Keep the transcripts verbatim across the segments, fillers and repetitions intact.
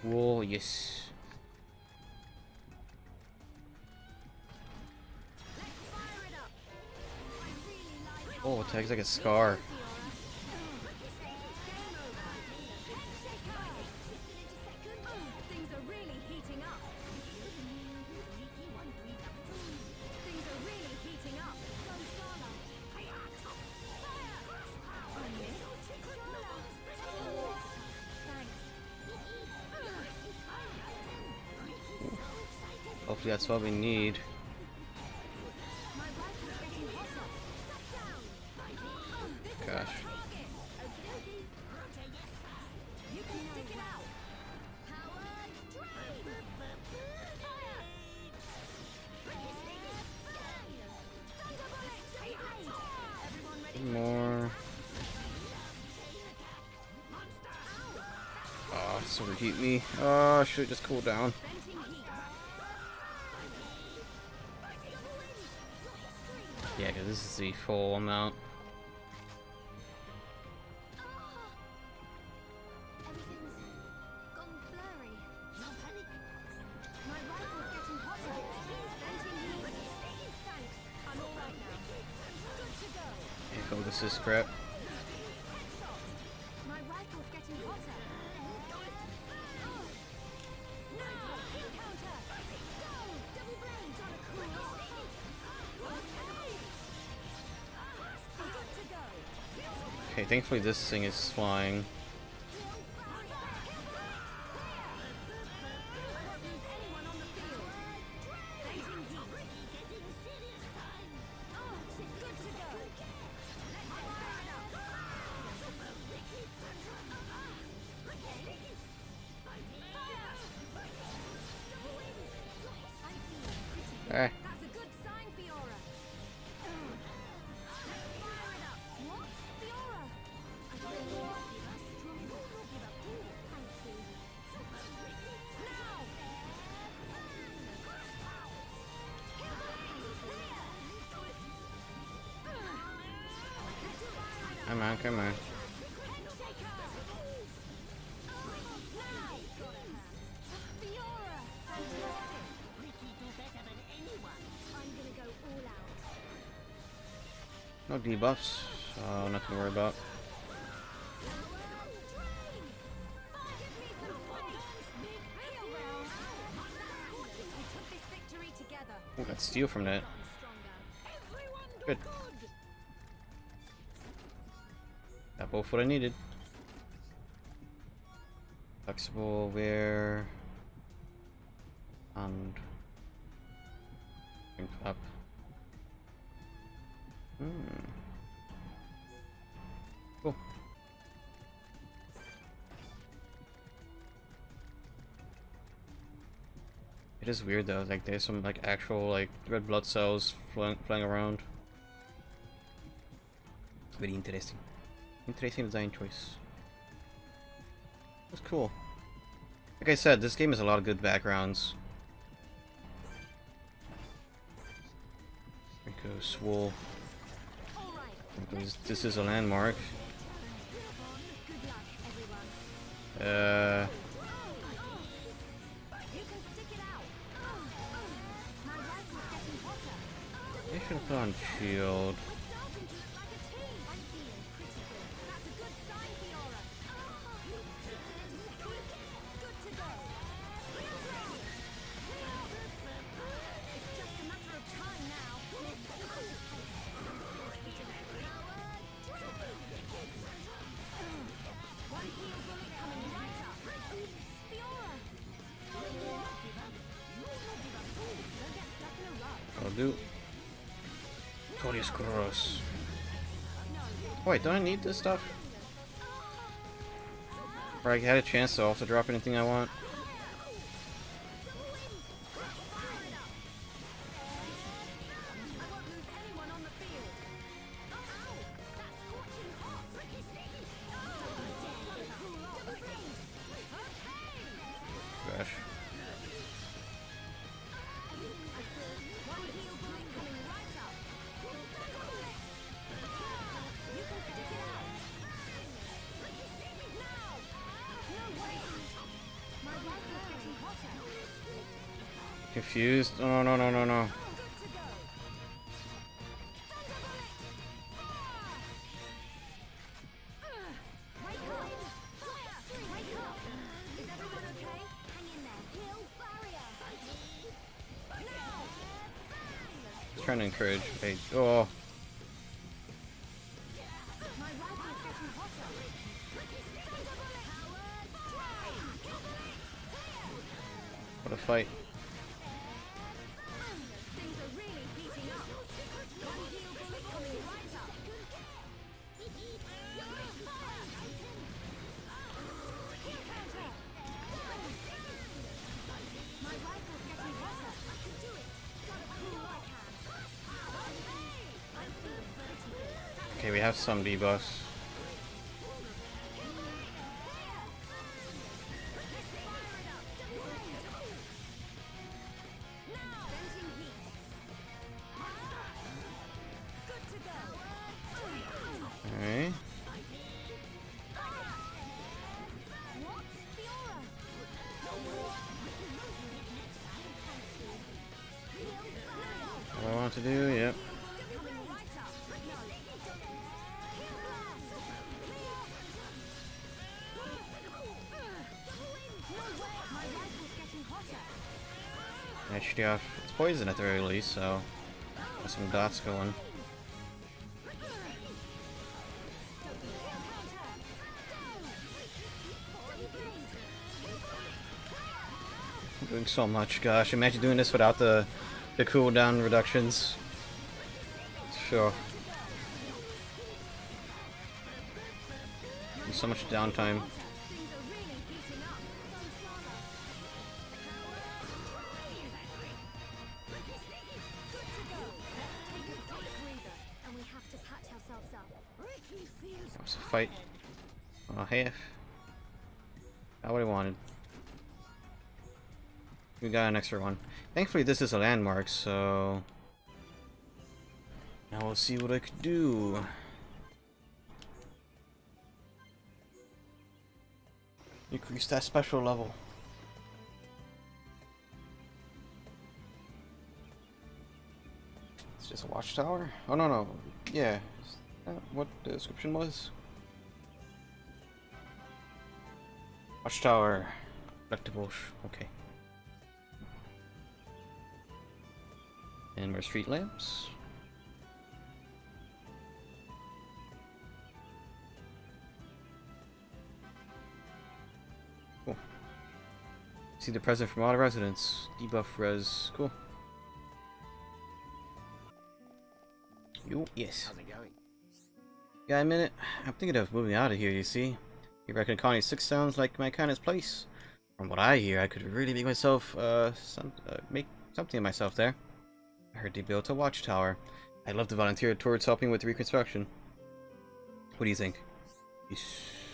Whoa, yes. Oh, it tags like a scar. Hopefully that's what we need. Gosh. More. Oh, it's overheat me. Oh, I should just cool down. Yeah, because this is the full amount. Okay, focus this crap. Okay, thankfully this thing is flying. Ah. Come on, come on. No debuffs, so nothing to worry about. Oh, got steal from that. Good. Got both what I needed. Flexible wear and up. Hmm. Cool. It is weird though, like there's some like actual like red blood cells flying, flying around. Very interesting. Interesting design choice. That's cool. Like I said, this game has a lot of good backgrounds. There goes Wool. This is a landmark. Uh, I should have put on shield. I'll do. Torius Cross. Wait, don't I need this stuff? Or I had a chance to also drop anything I want? Gosh. Confused? Oh, no, no, no, no. Trying to encourage. Hey, oh. What a fight. Okay, we have some debuffs. Okay. What I want to do, yep. H D F. It's poison at the very least, so got some dots going. I'm doing so much, gosh. Imagine doing this without the the cooldown reductions. Sure. And so much downtime. What's the fight? Oh, half. Not what I wanted. We got an extra one. Thankfully, this is a landmark, so now we'll see what I could do. Increase that special level. It's just a watchtower? Oh, no, no. Yeah. Is that what the description was? Watchtower. Collectibles. Okay. And more street lamps. Cool. See the present from all the residents. Debuff res. Cool. You yes. How's it going? Got a minute? I'm thinking of moving out of here, you see. You reckon Colony six sounds like my kind of place? From what I hear, I could really make myself, uh, some, uh, make something of myself there. I heard they built a watchtower. I'd love to volunteer towards helping with the reconstruction. What do you think? Yes.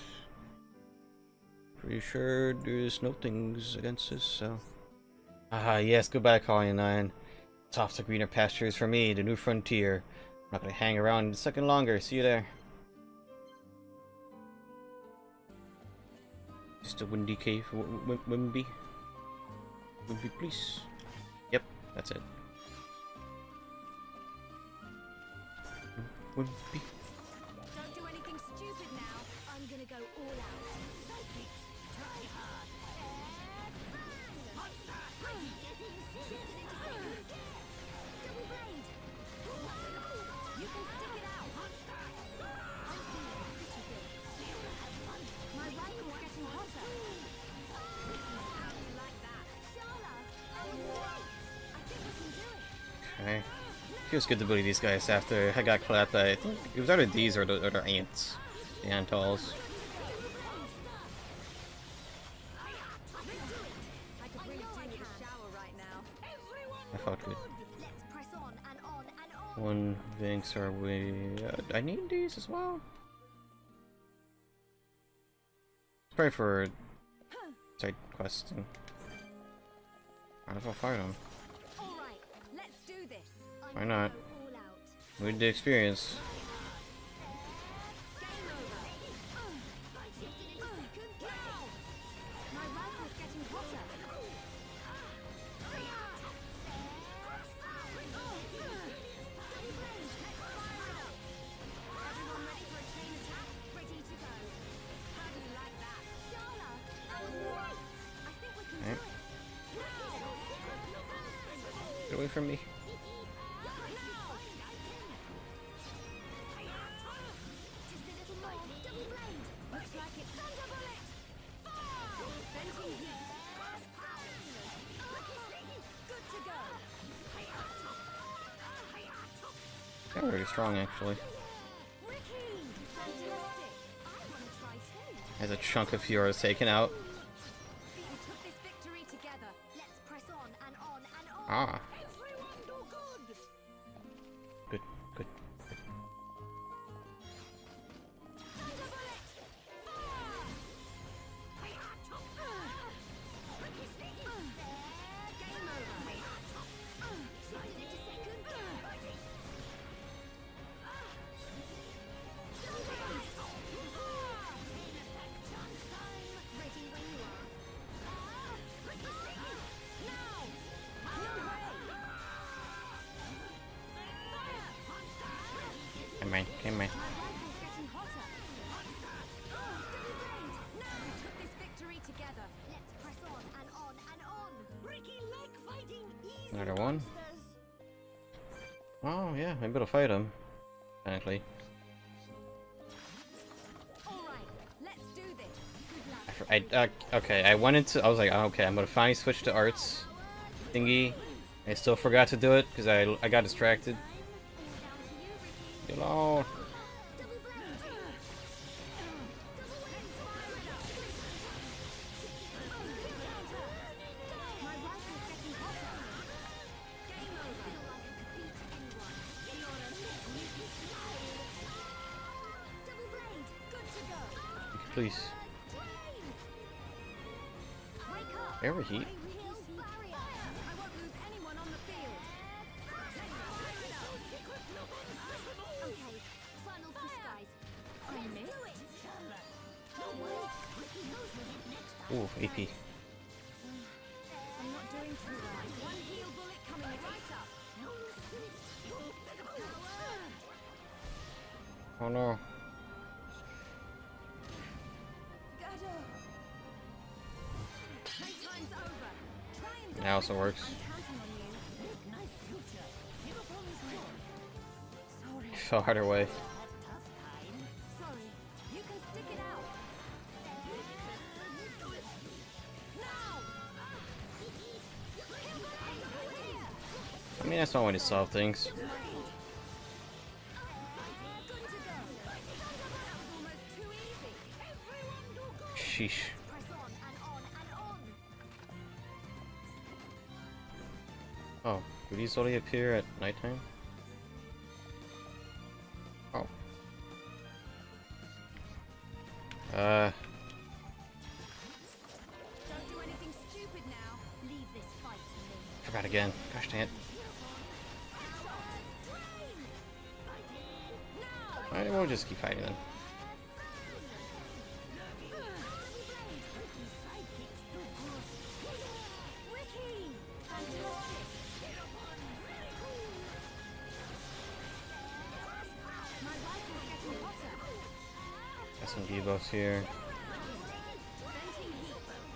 Pretty sure there's no things against this, so... Ah, yes, goodbye, Colony nine. It's off to greener pastures for me, the new frontier. I'm not gonna hang around a second longer. See you there. Just a windy cave. W Wimby? Wimby, please. Yep, that's it. Wimby. Don't do anything stupid now. I'm gonna go all out. Try hard. Double blade. You can stick it out. I'm feeling pretty good. My rifle's getting hotter. How do you like that? Shala, I was right. I think we can do it. Okay. Feels good to bully these guys after I got clapped. I think it was either these or the other ants. The Antals. I could really do with a shower right now. I felt good. Let's press on and on and on. One Vinx are we? Uh, I need these as well. Probably for side questing. Might as well fight them. All right, let's do this. I'm Why gonna not? go all out. We need the experience. Game over. My rifle's getting hotter. away from me. Just a little more. Double blade. Looks like it's thunder bullet. Fire! Venting heat. Good to go. They're really strong, actually. Ricky! Fantastic. I want to try too. As a chunk of Fiora's taken out. We took this victory together. Let's press on and on and on. Ah. Everyone do good. Good, good. Thunder bullet. Fire! Game over. Just a second. Ready when you are. Now! No way! Come on, come on. My rifle's getting hotter. Double blade! Now we took this victory together. Let's press on and on and on. Ricky like fighting easy. Another one. Oh yeah, maybe it'll fight him. Technically. All right, let's do this. Good luck. I, fr- I uh, okay. I went into. I was like, okay, I'm gonna finally switch to arts thingy. I still forgot to do it because I I got distracted. All down to you, Ricky. Hello. Double blade. My rifle's getting hotter. Game over. Feel like I could beat anyone. Fiora, you can slide. Double blade. Good to go. Please. Wake up. Overheat. Kill barrier. I won't lose anyone on the field. Okay, final push, guys. I missed. Ooh, A P. I'm not doing too well. One heal bullet coming right up. Oh no. Gado. Playtime's over. Try and That also works. I'm counting on you. Nice future. Give up on this one. Sorry. Fell harder way. Sorry. You can stick it out. Now. I mean, that's not way to solve things. Good to go. That was almost too easy. Everyone do good. Sheesh. Press on and on and on. Oh, do these only appear at nighttime? Oh. Uh. Don't do anything stupid now. Leave this fight to me. Forgot again. Gosh dang it. Alright, we'll just keep fighting then. Ricky! Fantastic! My rifle's getting hotter. Got some debuffs here. Venting heat.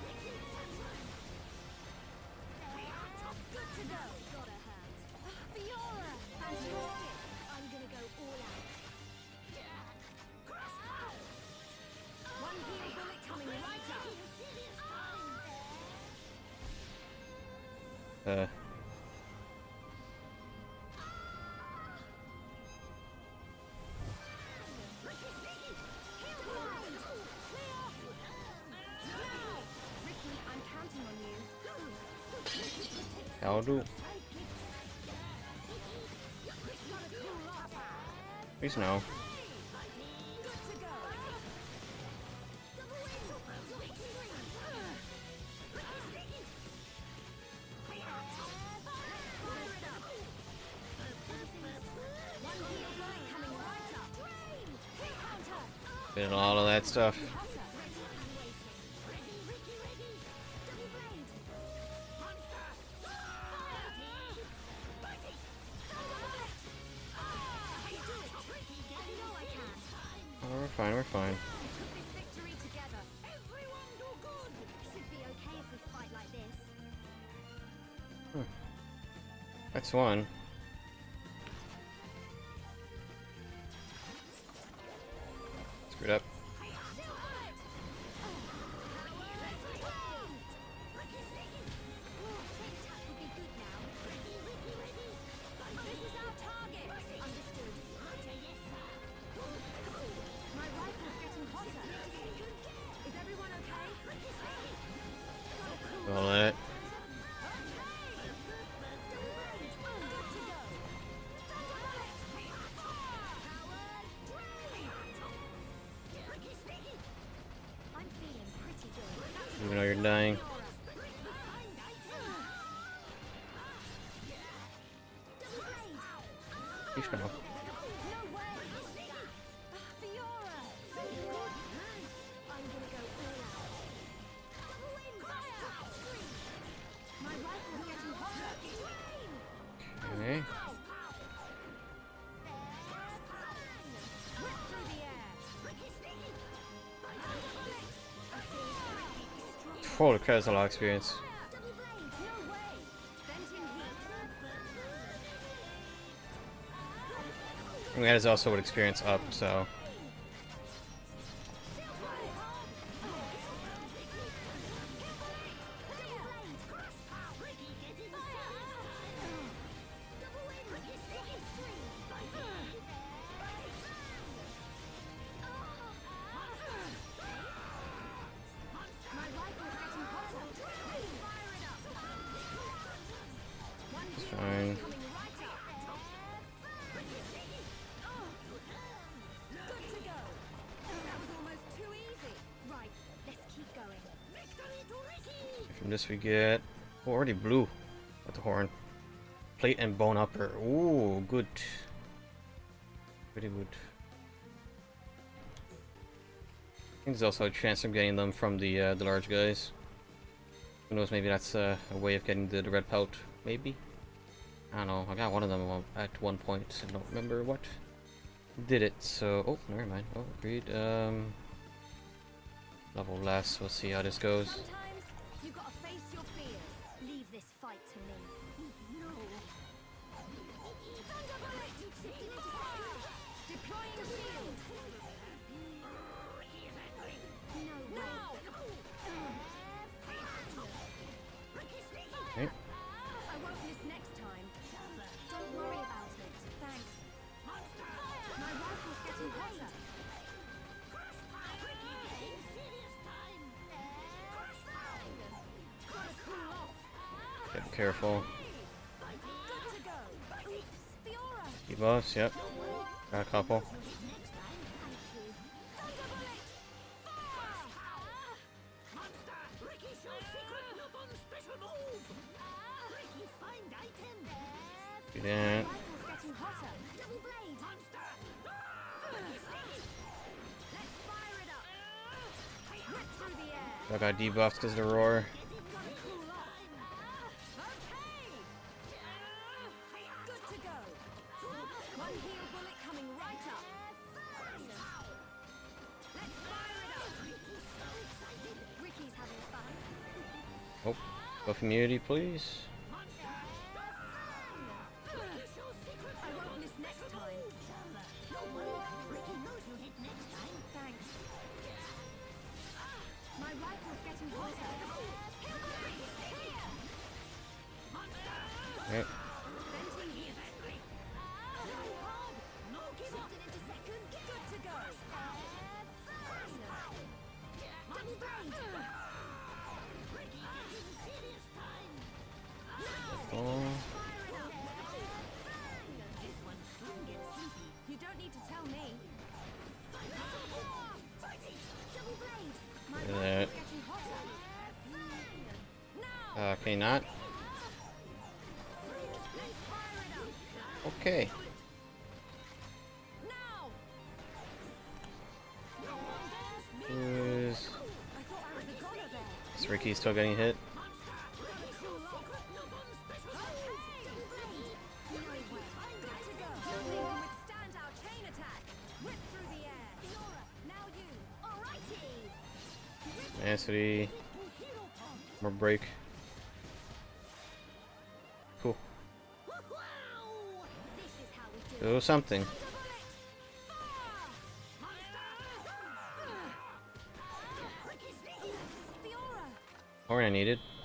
Good to go. Gotta hurt. Fiora! Fantastic! I'm gonna go all out. One heal bullet coming right up. Uh. Ricky, I'm counting on you. I'll do. Please no. Good to go. Did all of that stuff. Oh, we're fine, we're fine. That's Nice one. Screwed up. Roll it. Even though you're dying. You should know. Okay. Holy crap, that's a lot of experience. And that is also what experience up, so. It's fine. From this we get oh, already blue at the horn. Plate and bone upper. Ooh, good. Pretty good. I think there's also a chance of getting them from the uh, the large guys. Who knows, maybe that's uh, a way of getting the, the red pout, maybe? I don't know, I got one of them at one point, I don't remember what did it, so... Oh, never mind, oh, agreed. Um, level less, we'll see how this goes. Sometimes you gotta face your fears. Leave this fight to me. No. Deploying shield. No way. Okay. I won't miss next time. Don't worry about it. Thanks. My rifle's getting hotter. Gotta cool off. Get careful. Good to go. Oops. Fiora. Debuffs, yep. Got a couple. Do that. Getting hotter. Double blade. Let's fire it up. Rip through the air. I got debuffed because of the roar. Gotta cool off. Okay. Good to go. One heal bullet coming right up. Let's fire it up. Ricky's having fun. Oh, buff immunity, please. I won't miss next time. Thanks. My rifle's getting hotter. Okay. Venting heat. No give up. Into second. Good to go. Double blade. Oh. You don't need to tell me. Double blade. My Look at rifle's that. getting hotter. Now. Okay, not. Let's fire it up. Okay. Now. Who's... I thought I was a goner there. Is Ricky still getting hit? Tenacity. More break. Cool. Do something. The aura. Horn I needed.